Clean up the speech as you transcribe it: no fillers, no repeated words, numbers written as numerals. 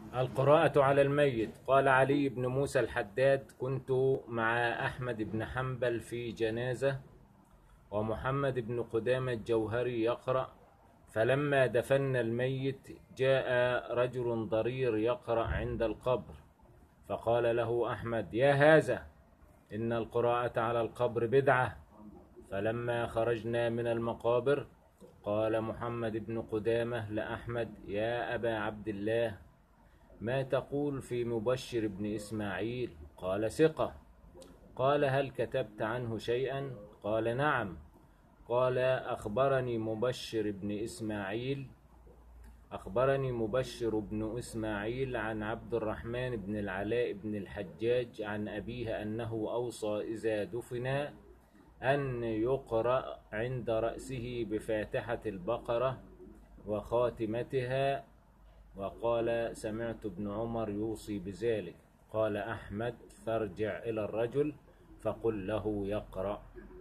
القراءة على الميت. قال علي بن موسى الحداد: كنت مع أحمد بن حنبل في جنازة ومحمد بن قدامة الجوهري يقرأ، فلما دفنا الميت جاء رجل ضرير يقرأ عند القبر، فقال له أحمد: يا هذا، إن القراءة على القبر بدعة. فلما خرجنا من المقابر قال محمد بن قدامة لأحمد: يا أبا عبد الله، ما تقول في مبشر بن إسماعيل؟ قال: ثقة. قال: هل كتبت عنه شيئا؟ قال: نعم. قال: أخبرني مبشر بن إسماعيل عن عبد الرحمن بن العلاء بن الحجاج عن أبيه أنه أوصى إذا دفن أن يقرأ عند رأسه بفاتحة البقرة وخاتمتها، وقال: سمعت ابن عمر يوصي بذلك. قال أحمد: فارجع إلى الرجل فقل له يقرأ.